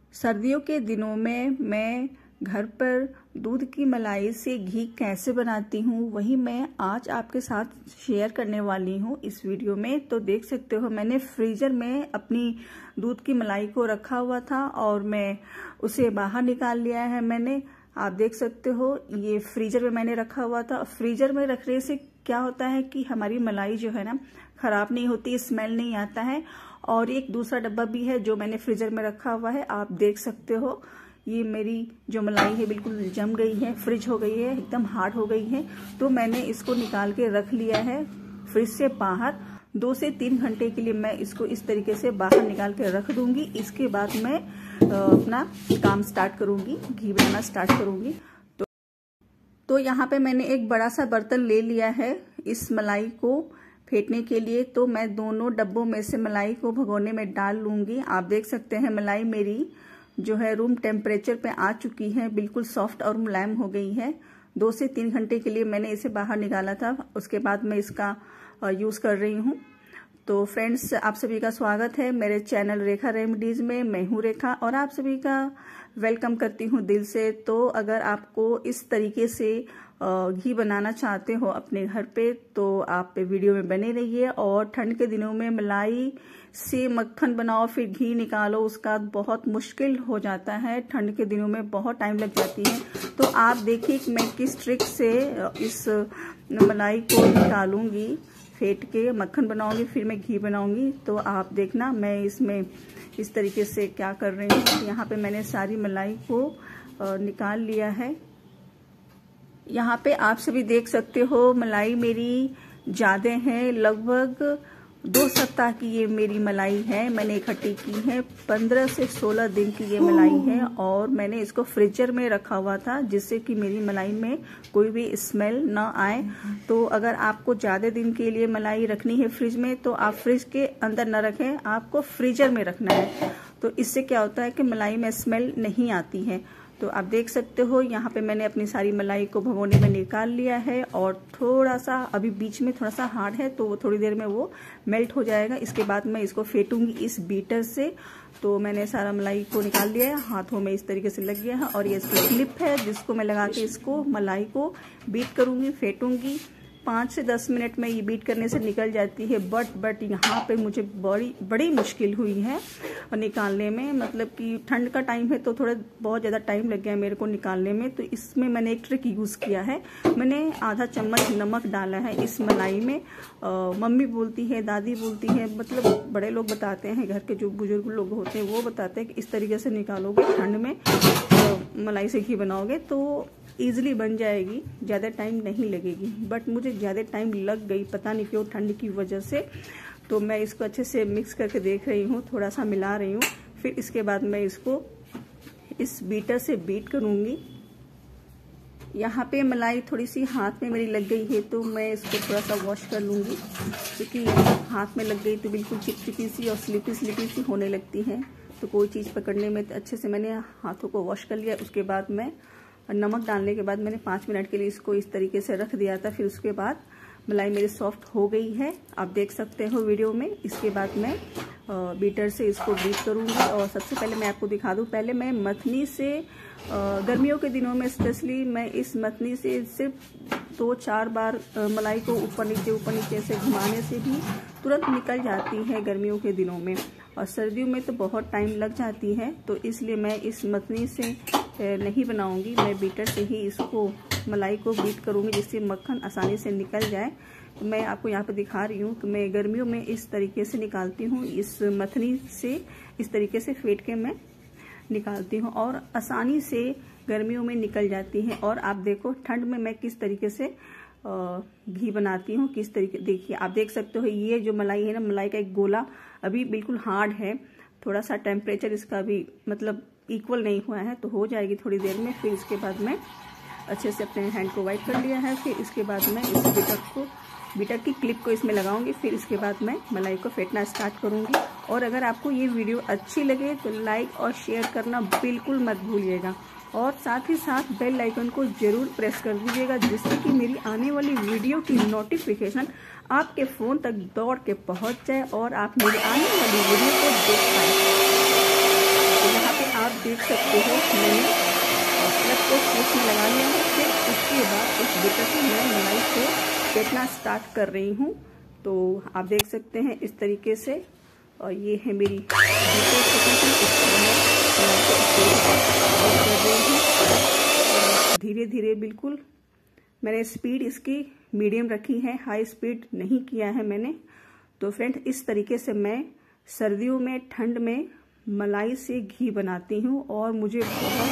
सर्दियों के दिनों में मैं घर पर दूध की मलाई से घी कैसे बनाती हूँ वही मैं आज आपके साथ शेयर करने वाली हूँ इस वीडियो में। तो देख सकते हो मैंने फ्रीजर में अपनी दूध की मलाई को रखा हुआ था और मैं उसे बाहर निकाल लिया है मैंने। आप देख सकते हो ये फ्रीजर में मैंने रखा हुआ था। फ्रीजर में रखने से क्या होता है कि हमारी मलाई जो है ना खराब नहीं होती, स्मेल नहीं आता है। और एक दूसरा डब्बा भी है जो मैंने फ्रीजर में रखा हुआ है। आप देख सकते हो ये मेरी जो मलाई है बिल्कुल जम गई है, फ्रिज हो गई है, एकदम हार्ड हो गई है। तो मैंने इसको निकाल के रख लिया है फ्रिज से बाहर। 2 से 3 घंटे के लिए मैं इसको इस तरीके से बाहर निकाल के रख दूंगी। इसके बाद मैं अपना काम स्टार्ट करूंगी, घी बनाना स्टार्ट करूंगी। तो यहाँ पे मैंने एक बड़ा सा बर्तन ले लिया है इस मलाई को फेंटने के लिए। तो मैं दोनों डब्बों में से मलाई को भगोने में डाल लूंगी। आप देख सकते हैं मलाई मेरी जो है रूम टेम्परेचर पे आ चुकी है, बिल्कुल सॉफ्ट और मुलायम हो गई है। 2 से 3 घंटे के लिए मैंने इसे बाहर निकाला था, उसके बाद मैं इसका यूज कर रही हूँ। तो फ्रेंड्स, आप सभी का स्वागत है मेरे चैनल रेखा रेमेडीज में। मैं हूँ रेखा और आप सभी का वेलकम करती हूँ दिल से। तो अगर आपको इस तरीके से घी बनाना चाहते हो अपने घर पे तो आप वीडियो में बने रहिए। और ठंड के दिनों में मलाई से मक्खन बनाओ फिर घी निकालो, उसका बहुत मुश्किल हो जाता है। ठंड के दिनों में बहुत टाइम लग जाती है। तो आप देखिए कि मैं किस ट्रिक से इस मलाई को निकालूंगी, फेंट के मक्खन बनाऊंगी फिर मैं घी बनाऊंगी। तो आप देखना मैं इसमें इस तरीके से क्या कर रही हूँ। यहाँ पे मैंने सारी मलाई को निकाल लिया है। यहाँ पे आप सभी देख सकते हो मलाई मेरी ज्यादा है, लगभग 2 सप्ताह की ये मेरी मलाई है। मैंने इकट्ठी की है, 15 से 16 दिन की ये मलाई है। और मैंने इसको फ्रीजर में रखा हुआ था जिससे कि मेरी मलाई में कोई भी स्मेल ना आए। तो अगर आपको ज्यादा दिन के लिए मलाई रखनी है फ्रिज में तो आप फ्रिज के अंदर न रखें, आपको फ्रीजर में रखना है। तो इससे क्या होता है कि मलाई में स्मेल नहीं आती है। तो आप देख सकते हो यहाँ पे मैंने अपनी सारी मलाई को भगोने में निकाल लिया है। और थोड़ा सा अभी बीच में थोड़ा सा हार्ड है तो वो थोड़ी देर में वो मेल्ट हो जाएगा। इसके बाद मैं इसको फेंटूंगी इस बीटर से। तो मैंने सारा मलाई को निकाल लिया है, हाथों में इस तरीके से लग गया है। और ये इसकी क्लिप है जिसको मैं लगा के इसको मलाई को बीट करूंगी, फेंटूंगी। 5 से 10 मिनट में ये बीट करने से निकल जाती है। बट यहाँ पे मुझे बड़ी मुश्किल हुई है निकालने में। मतलब कि ठंड का टाइम है तो थोड़ा बहुत ज़्यादा टाइम लग गया मेरे को निकालने में। तो इसमें मैंने एक ट्रिक यूज़ किया है। मैंने आधा चम्मच नमक डाला है इस मलाई में। मम्मी बोलती है, दादी बोलती है, मतलब बड़े लोग बताते हैं, घर के जो बुजुर्ग लोग होते हैं वो बताते हैं कि इस तरीके से निकालोगे ठंड में मलाई से घी बनाओगे तो ईजिली बन जाएगी, ज़्यादा टाइम नहीं लगेगी। बट मुझे ज़्यादा टाइम लग गई, पता नहीं क्यों, ठंड की वजह से। तो मैं इसको अच्छे से मिक्स करके देख रही हूँ, थोड़ा सा मिला रही हूँ। फिर इसके बाद मैं इसको इस बीटर से बीट करूँगी। यहाँ पे मलाई थोड़ी सी हाथ में मेरी लग गई है तो मैं इसको थोड़ा सा वॉश कर लूँगी, क्योंकि हाथ में लग गई तो बिल्कुल चिपचिपी सी और स्लिपी सी होने लगती है। तो कोई चीज़ पकड़ने में अच्छे से मैंने हाथों को वॉश कर लिया। उसके बाद मैं नमक डालने के बाद मैंने 5 मिनट के लिए इसको इस तरीके से रख दिया था। फिर उसके बाद मलाई मेरी सॉफ्ट हो गई है, आप देख सकते हो वीडियो में। इसके बाद मैं बीटर से इसको बीट करूंगी। और सबसे पहले मैं आपको दिखा दूं, पहले मैं मथनी से गर्मियों के दिनों में स्पेशली मैं इस मथनी से सिर्फ 2-4 बार मलाई को ऊपर नीचे से घुमाने से भी तुरंत निकल जाती है गर्मियों के दिनों में। और सर्दियों में तो बहुत टाइम लग जाती है। तो इसलिए मैं इस मथनी से नहीं बनाऊंगी, मैं बीटर से ही इसको मलाई को बीट करूंगी जिससे मक्खन आसानी से निकल जाए। तो मैं आपको यहाँ पे दिखा रही हूँ कि मैं गर्मियों में इस तरीके से निकालती हूँ, इस मथनी से इस तरीके से फेंट के मैं निकालती हूँ और आसानी से गर्मियों में निकल जाती है। और आप देखो ठंड में मैं किस तरीके से घी बनाती हूँ, किस तरीके, देखिए आप देख सकते हो ये जो मलाई है ना, मलाई का एक गोला अभी बिल्कुल हार्ड है। थोड़ा सा टेम्परेचर इसका भी मतलब इक्वल नहीं हुआ है, तो हो जाएगी थोड़ी देर में। फिर इसके बाद मैं अच्छे से अपने हैंड को वाइप कर लिया है। फिर इसके बाद मैं इस बीटर की क्लिप को इसमें लगाऊंगी। फिर इसके बाद मैं मलाई को फेंटना स्टार्ट करूंगी। और अगर आपको ये वीडियो अच्छी लगे तो लाइक और शेयर करना बिल्कुल मत भूलिएगा। और साथ ही साथ बेल आइकन को जरूर प्रेस कर दीजिएगा जिससे कि मेरी आने वाली वीडियो की नोटिफिकेशन आपके फ़ोन तक दौड़ के पहुंच जाए और आप मेरी आने वाली वीडियो को देख पाए। तो यहाँ पे आप देख सकते हो मैंने प्लग को स्विच में लगा लिया है। फिर उसके बाद इस बीटर से मैं मलाई को फेंटना स्टार्ट कर रही हूँ। तो आप देख सकते हैं इस तरीके से, और ये है मेरी बीटर धीरे धीरे। बिल्कुल मैंने स्पीड इसकी मीडियम रखी है, हाई स्पीड नहीं किया है मैंने। तो फ्रेंड इस तरीके से मैं सर्दियों में ठंड में मलाई से घी बनाती हूँ और मुझे बहुत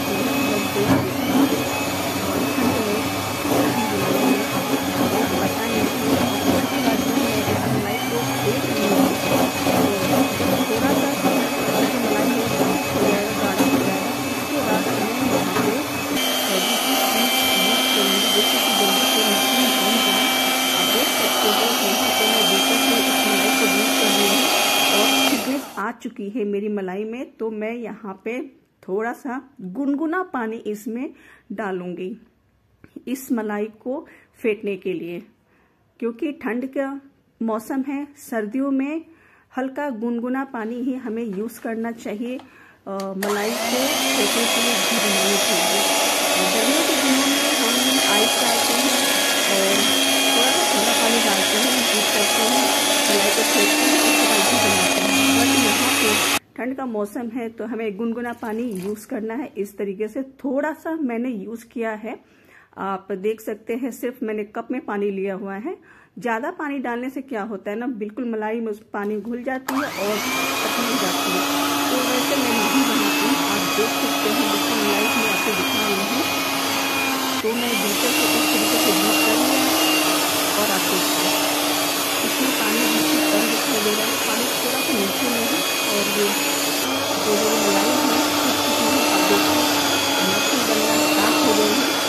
आ चुकी है मेरी मलाई में। तो मैं यहाँ पे थोड़ा सा गुनगुना पानी इसमें डालूंगी इस मलाई को फेंटने के लिए, क्योंकि ठंड का मौसम है। सर्दियों में हल्का गुनगुना पानी ही हमें यूज करना चाहिए मलाई को फेंटने के लिए, घी बनाने के लिए। गर्मियों के दिनों में हम आइस डालते हैं और थोड़ा सा ठंडा पानी डालते हैं, यूज करते हैं, मलाई को फेंटते हैं, उसके बाद घी बनाते हैं। बट यहाँ पे ठंड का मौसम है तो हमें गुनगुना पानी यूज करना है। इस तरीके से थोड़ा सा मैंने यूज किया है, आप देख सकते हैं। सिर्फ मैंने कप में पानी लिया हुआ है। ज्यादा पानी डालने से क्या होता है ना, बिल्कुल मलाई में पानी घुल जाती है और पतली हो जाती है। तो वैसे मैं नहीं बनाती हूँ, आप देख सकते हैं। बिल्कुल मलाई में आपको दिखा रही हूँ। तो मैं बीटर को इस तरीके से बीट कर लिया और आप देखिए इसमें पानी बिल्कुल कम दिखाई दे रहा है, पानी थोड़ा सा नीचे में है। और ये जो मलाई है आप देखिए मक्खन बनना स्टार्ट हो गई है।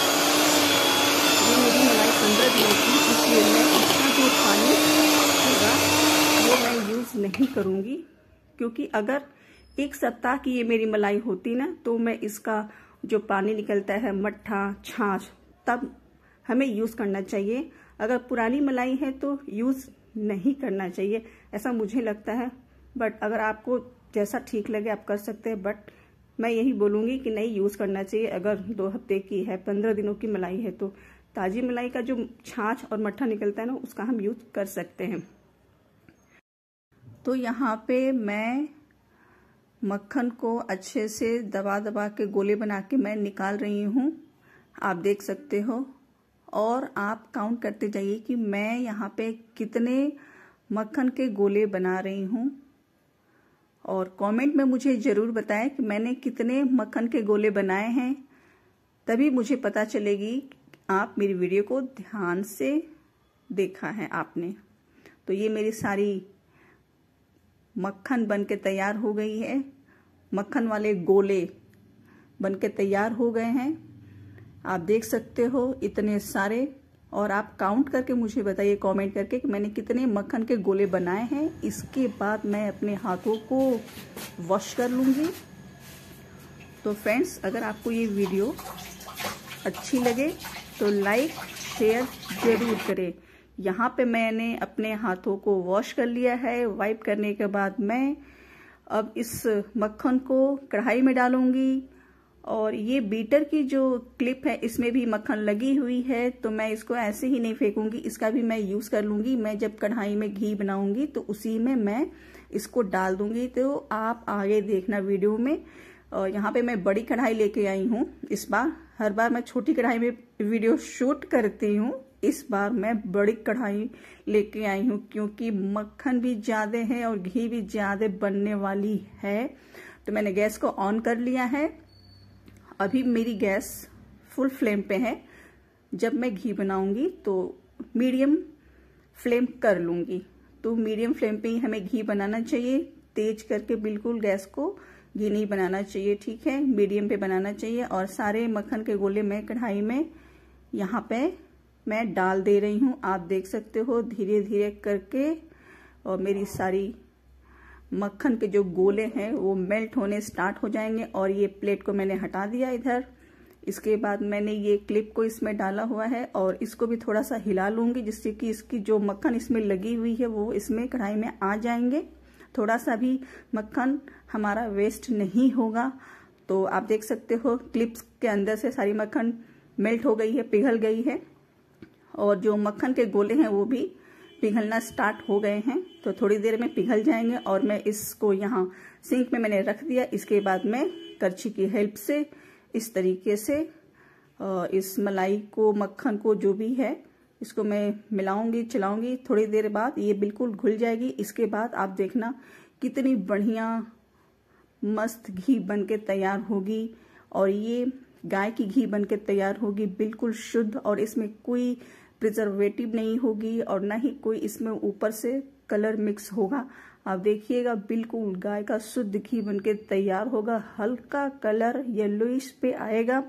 ये मेरी मलाई 15 दिन की, इसलिए मैं इसका जो पानी होगा वो मैं यूज़ नहीं करूँगी, क्योंकि अगर एक सप्ताह की ये मेरी मलाई होती ना तो मैं इसका जो पानी निकलता है मट्ठा छाछ तब हमें यूज़ करना चाहिए। अगर पुरानी मलाई है तो यूज़ नहीं करना चाहिए, ऐसा मुझे लगता है। बट अगर आपको जैसा ठीक लगे आप कर सकते हैं, बट मैं यही बोलूँगी कि नहीं यूज़ करना चाहिए। अगर 2 हफ्ते की है, 15 दिनों की मलाई है तो ताज़ी मलाई का जो छाछ और मट्ठा निकलता है ना उसका हम यूज़ कर सकते हैं। तो यहाँ पे मैं मक्खन को अच्छे से दबा दबा के गोले बना के मैं निकाल रही हूँ, आप देख सकते हो। और आप काउंट करते जाइए कि मैं यहाँ पे कितने मक्खन के गोले बना रही हूँ, और कमेंट में मुझे ज़रूर बताएं कि मैंने कितने मक्खन के गोले बनाए हैं, तभी मुझे पता चलेगी आप मेरी वीडियो को ध्यान से देखा है आपने। तो ये मेरी सारी मक्खन बन के तैयार हो गई है, मक्खन वाले गोले बन के तैयार हो गए हैं, आप देख सकते हो इतने सारे। और आप काउंट करके मुझे बताइए कमेंट करके कि मैंने कितने मक्खन के गोले बनाए हैं। इसके बाद मैं अपने हाथों को वॉश कर लूँगी। तो फ्रेंड्स, अगर आपको ये वीडियो अच्छी लगे तो लाइक शेयर ज़रूर करें। यहाँ पे मैंने अपने हाथों को वॉश कर लिया है। वाइप करने के बाद मैं अब इस मक्खन को कढ़ाई में डालूंगी, और ये बीटर की जो क्लिप है इसमें भी मक्खन लगी हुई है, तो मैं इसको ऐसे ही नहीं फेंकूंगी, इसका भी मैं यूज़ कर लूँगी। मैं जब कढ़ाई में घी बनाऊंगी तो उसी में मैं इसको डाल दूंगी। तो आप आगे देखना वीडियो में। यहाँ पे मैं बड़ी कढ़ाई लेके आई हूँ इस बार। हर बार मैं छोटी कढ़ाई में वीडियो शूट करती हूँ, इस बार मैं बड़ी कढ़ाई लेके आई हूँ, क्योंकि मक्खन भी ज़्यादा है और घी भी ज़्यादा बनने वाली है। तो मैंने गैस को ऑन कर लिया है। अभी मेरी गैस फुल फ्लेम पे है। जब मैं घी बनाऊंगी तो मीडियम फ्लेम कर लूँगी। तो मीडियम फ्लेम पे ही हमें घी बनाना चाहिए, तेज करके बिल्कुल गैस को घी नहीं बनाना चाहिए, ठीक है, मीडियम पे बनाना चाहिए। और सारे मक्खन के गोले मैं कढ़ाई में यहाँ पे मैं डाल दे रही हूँ, आप देख सकते हो धीरे धीरे करके। और मेरी सारी मक्खन के जो गोले हैं वो मेल्ट होने स्टार्ट हो जाएंगे। और ये प्लेट को मैंने हटा दिया इधर। इसके बाद मैंने ये क्लिप को इसमें डाला हुआ है और इसको भी थोड़ा सा हिला लूँगी, जिससे कि इसकी जो मक्खन इसमें लगी हुई है वो इसमें कढ़ाई में आ जाएंगे। थोड़ा सा भी मक्खन हमारा वेस्ट नहीं होगा। तो आप देख सकते हो क्लिप्स के अंदर से सारी मक्खन मेल्ट हो गई है, पिघल गई है, और जो मक्खन के गोले हैं वो भी पिघलना स्टार्ट हो गए हैं। तो थोड़ी देर में पिघल जाएंगे और मैं इसको यहाँ सिंक में मैंने रख दिया। इसके बाद मैं करछी की हेल्प से इस तरीके से इस मलाई को, मक्खन को, जो भी है, इसको मैं मिलाऊंगी, चलाऊंगी। थोड़ी देर बाद ये बिल्कुल घुल जाएगी। इसके बाद आप देखना कितनी बढ़िया मस्त घी बनके तैयार होगी, और ये गाय की घी बनके तैयार होगी, बिल्कुल शुद्ध, और इसमें कोई प्रिजर्वेटिव नहीं होगी और ना ही कोई इसमें ऊपर से कलर मिक्स होगा। आप देखिएगा बिल्कुल गाय का शुद्ध घी बनके तैयार होगा। हल्का कलर येलोइश पे आएगा।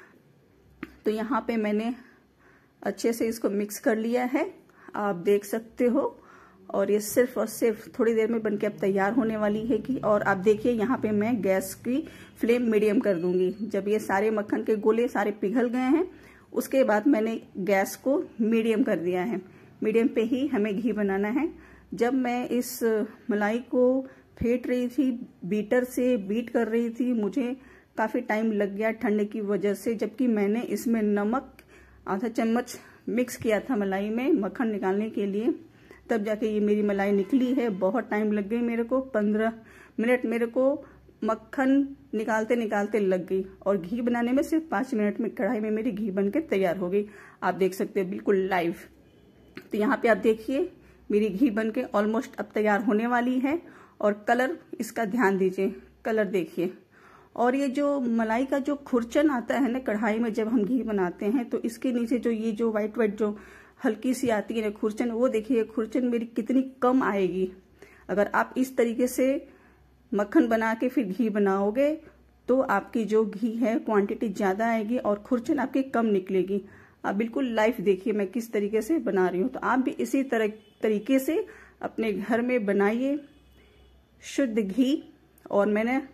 तो यहाँ पे मैंने अच्छे से इसको मिक्स कर लिया है, आप देख सकते हो। और ये सिर्फ और सिर्फ थोड़ी देर में बनके अब तैयार होने वाली है कि, और आप देखिए यहाँ पे मैं गैस की फ्लेम मीडियम कर दूंगी। जब ये सारे मक्खन के गोले सारे पिघल गए हैं, उसके बाद मैंने गैस को मीडियम कर दिया है। मीडियम पे ही हमें घी बनाना है। जब मैं इस मलाई को फेंट रही थी, बीटर से बीट कर रही थी, मुझे काफी टाइम लग गया ठंड की वजह से, जबकि मैंने इसमें नमक आधा चम्मच मिक्स किया था मलाई में मक्खन निकालने के लिए। तब जाके ये मेरी मलाई निकली है। बहुत टाइम लग गई मेरे को, 15 मिनट मेरे को मक्खन निकालते निकालते लग गई, और घी बनाने में सिर्फ 5 मिनट में कढ़ाई में मेरी घी बनके तैयार हो गई। आप देख सकते हैं बिल्कुल लाइव। तो यहाँ पे आप देखिए मेरी घी बनके ऑलमोस्ट अब तैयार होने वाली है। और कलर इसका ध्यान दीजिए, कलर देखिए। और ये जो मलाई का जो खुरचन आता है ना कढ़ाई में जब हम घी बनाते हैं, तो इसके नीचे जो ये जो व्हाइट व्हाइट जो हल्की सी आती है ना खुरचन, वो देखिए खुरचन मेरी कितनी कम आएगी। अगर आप इस तरीके से मक्खन बना के फिर घी बनाओगे तो आपकी जो घी है क्वांटिटी ज्यादा आएगी और खुरचन आपकी कम निकलेगी। आप बिल्कुल लाइव देखिए मैं किस तरीके से बना रही हूँ। तो आप भी इसी तरीके से अपने घर में बनाइए शुद्ध घी। और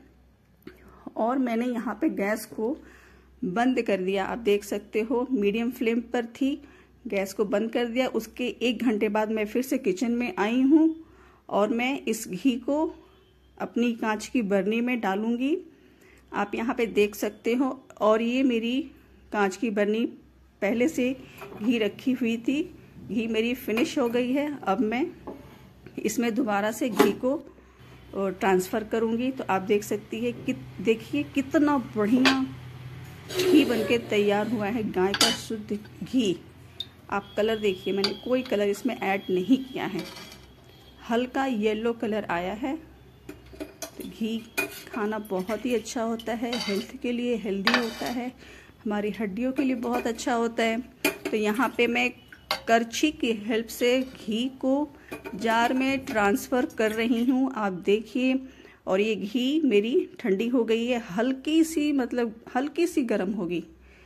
मैंने यहाँ पे गैस को बंद कर दिया। आप देख सकते हो मीडियम फ्लेम पर थी, गैस को बंद कर दिया। उसके 1 घंटे बाद मैं फिर से किचन में आई हूँ और मैं इस घी को अपनी कांच की बरनी में डालूंगी। आप यहाँ पे देख सकते हो। और ये मेरी कांच की बरनी पहले से घी रखी हुई थी, घी मेरी फिनिश हो गई है। अब मैं इसमें दोबारा से घी को ट्रांसफ़र करूँगी। तो आप देख सकती है कि देखिए कितना बढ़िया घी बनके तैयार हुआ है, गाय का शुद्ध घी। आप कलर देखिए, मैंने कोई कलर इसमें ऐड नहीं किया है, हल्का येलो कलर आया है। तो घी खाना बहुत ही अच्छा होता है, हेल्थ के लिए हेल्दी होता है, हमारी हड्डियों के लिए बहुत अच्छा होता है। तो यहाँ पे मैं करछी की हेल्प से घी को जार में ट्रांसफ़र कर रही हूँ, आप देखिए। और ये घी मेरी ठंडी हो गई है, हल्की सी गर्म होगी।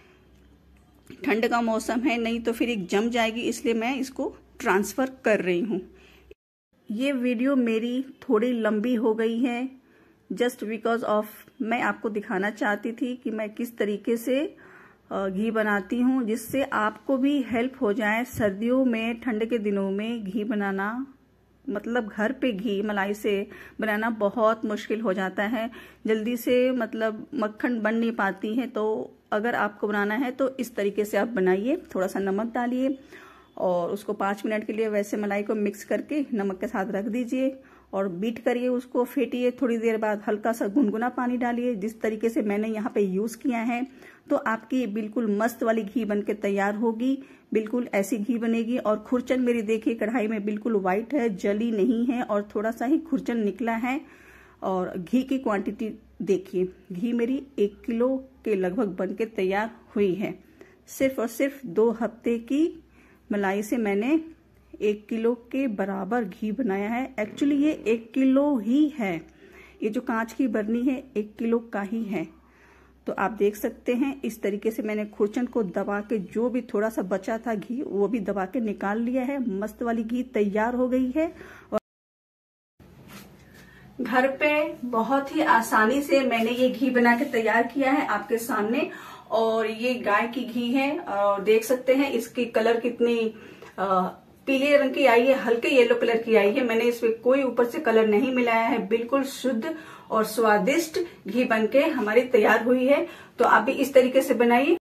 ठंड का मौसम है, नहीं तो फिर एक जम जाएगी, इसलिए मैं इसको ट्रांसफ़र कर रही हूँ। ये वीडियो मेरी थोड़ी लंबी हो गई है जस्ट बिकॉज ऑफ मैं आपको दिखाना चाहती थी कि मैं किस तरीके से घी बनाती हूँ, जिससे आपको भी हेल्प हो जाए। सर्दियों में, ठंड के दिनों में घी बनाना मतलब घर पे घी मलाई से बनाना बहुत मुश्किल हो जाता है, जल्दी से मतलब मक्खन बन नहीं पाती है। तो अगर आपको बनाना है तो इस तरीके से आप बनाइए। थोड़ा सा नमक डालिए और उसको 5 मिनट के लिए वैसे मलाई को मिक्स करके नमक के साथ रख दीजिए और बीट करिए, उसको फेंटिए। थोड़ी देर बाद हल्का सा गुनगुना पानी डालिए, जिस तरीके से मैंने यहाँ पे यूज किया है। तो आपकी बिल्कुल मस्त वाली घी बनके तैयार होगी, बिल्कुल ऐसी घी बनेगी। और खुरचन मेरी देखिए कढ़ाई में बिल्कुल व्हाइट है, जली नहीं है और थोड़ा सा ही खुरचन निकला है। और घी की क्वांटिटी देखिए, घी मेरी 1 किलो के लगभग बनके तैयार हुई है। सिर्फ और सिर्फ 2 हफ्ते की मलाई से मैंने 1 किलो के बराबर घी बनाया है। एक्चुअली ये 1 किलो ही है, ये जो कांच की बरनी है 1 किलो का ही है। तो आप देख सकते हैं इस तरीके से मैंने खुरचन को दबा के, जो भी थोड़ा सा बचा था घी वो भी दबा के निकाल लिया है। मस्त वाली घी तैयार हो गई है। और घर पे बहुत ही आसानी से मैंने ये घी बना के तैयार किया है आपके सामने। और ये गाय की घी है और देख सकते हैं इसकी कलर कितनी पीले रंग की आई है, हल्के येलो कलर की आई है। मैंने इसमें कोई ऊपर से कलर नहीं मिलाया है, बिल्कुल शुद्ध और स्वादिष्ट घी बनके हमारी तैयार हुई है। तो आप भी इस तरीके से बनाइए।